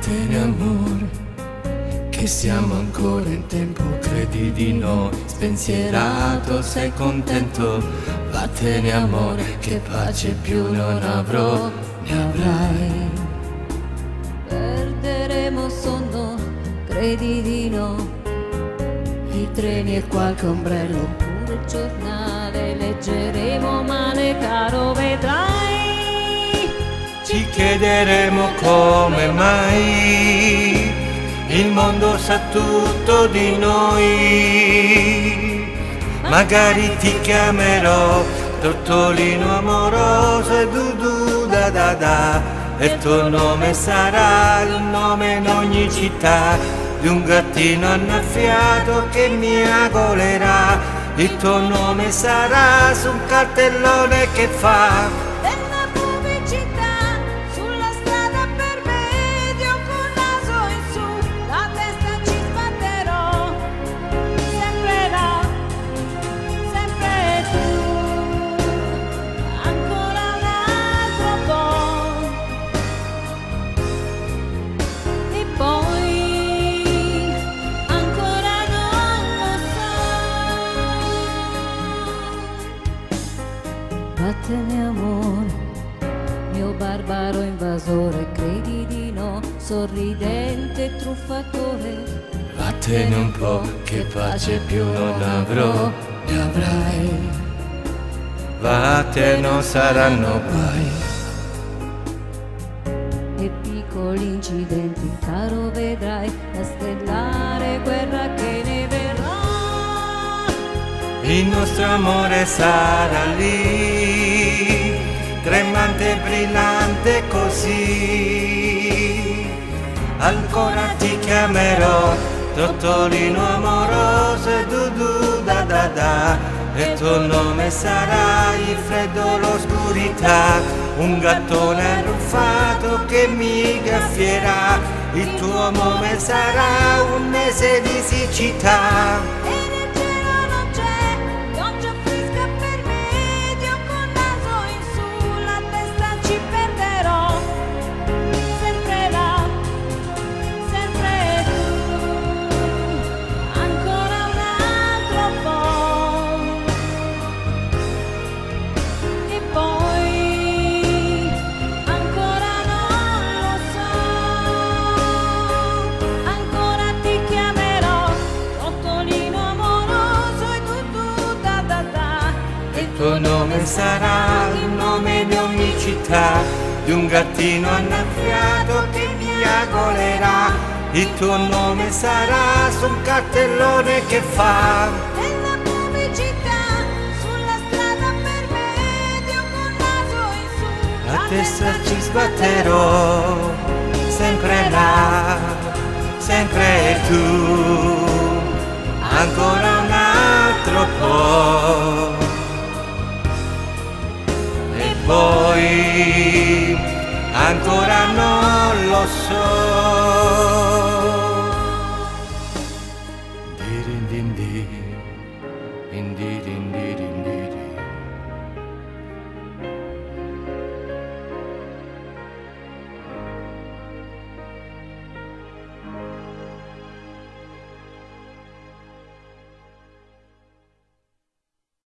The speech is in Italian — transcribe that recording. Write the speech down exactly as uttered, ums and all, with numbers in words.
Vattene amore, che siamo ancora in tempo, credi di no, spensierato sei contento. Vattene amore, che pace più non avrò, ne avrai. Perderemo sonno, credi di no, i treni e qualche ombrello, pure il giornale leggeremo male caro, vedrai. Ci chiederemo come mai il mondo sa tutto di noi. Magari ti chiamerò Tortolino amoroso e Dudu da da da, e il tuo nome sarà il nome in ogni città di un gattino annaffiato che mi agolerà. Il tuo nome sarà su un cartellone che fa Vattene amore, mio barbaro invasore, credi di no, sorridente truffatore. Vattene un po', che pace più non avrò, ne avrai. Vattene, non saranno guai. E piccoli incidenti, caro vedrai, la stellare guerra che ne verrà. Il nostro amore sarà lì, tremante e brillante così. Ancora ti chiamerò Tortolino amoroso e Dudu da da da, e il tuo nome sarà il freddo, l'oscurità, un gattone arruffato che mi gaffierà. Il tuo nome sarà un mese di siccità. Il tuo nome sarà il nome di ogni città di un gattino annaffiato che mi agolerà. Il tuo nome sarà su un cartellone che fa nella pubblicità, sulla strada per medio col naso in su, la testa ci sbatterò, sempre là, sempre tu, ancora un altro po'. Poi ancora non lo so.